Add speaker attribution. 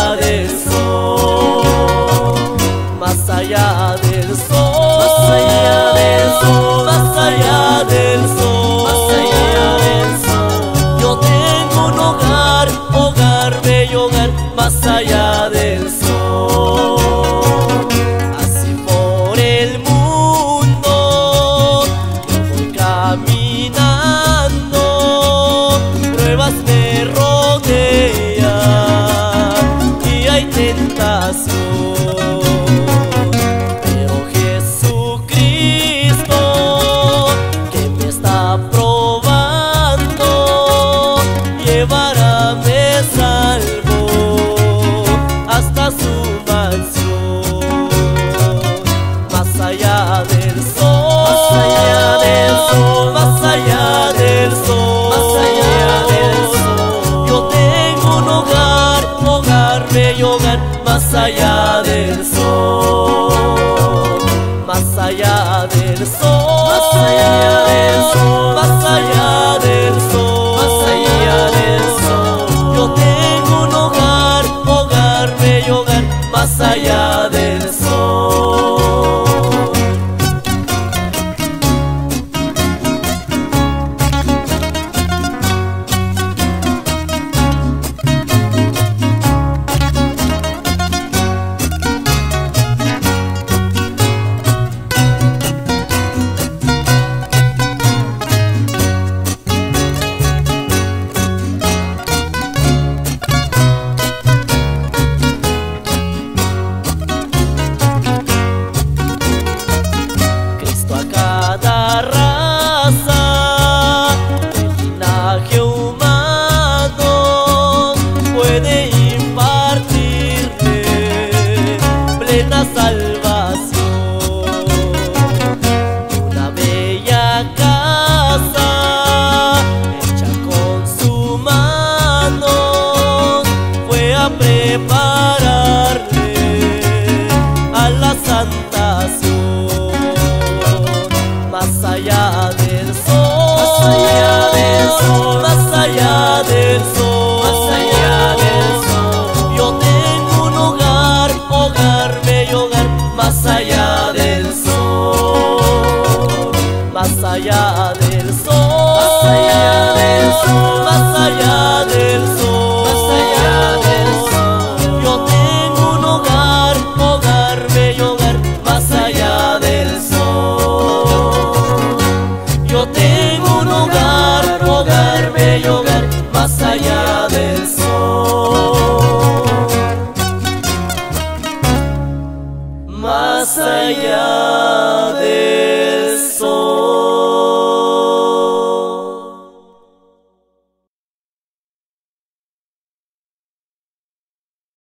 Speaker 1: del sol, más allá del sol,
Speaker 2: más allá del sol,
Speaker 1: más allá del sol,
Speaker 2: más allá del sol.
Speaker 1: Yo tengo un hogar, hogar, bello hogar, más allá del sol. Así por el mundo yo voy caminando, pruebas me rodean y hay tentación, pero Jesucristo que me está probando llevará, me salvo hasta su mansión. Más allá del sol,
Speaker 2: Más allá del sol,
Speaker 1: más allá del sol,
Speaker 2: más allá del sol.
Speaker 1: Yo tengo un hogar, hogar, bello hogar, más allá del sol, más allá del sol,
Speaker 2: Más allá del sol,
Speaker 1: más allá del sol,
Speaker 2: más allá del sol.
Speaker 1: Yo tengo un hogar, hogar, bello hogar, más allá del sol. Cristo a cada raza del linaje humano puede impartirle plena salvación. Una bella casa hecha con su mano fue a prepararle a la santación. Más allá del sol,
Speaker 2: Más allá del sol,
Speaker 1: más allá del sol,
Speaker 2: más allá del sol.
Speaker 1: Yo tengo un hogar, hogar, bello hogar, más allá del sol, más allá del sol,
Speaker 2: Más allá del sol,
Speaker 1: más allá del sol,
Speaker 2: más allá del sol.
Speaker 1: Yo tengo un hogar, hogar, bello hogar, más allá del sol. Yo tengo un hogar, hogar, bello hogar, más allá del sol, más allá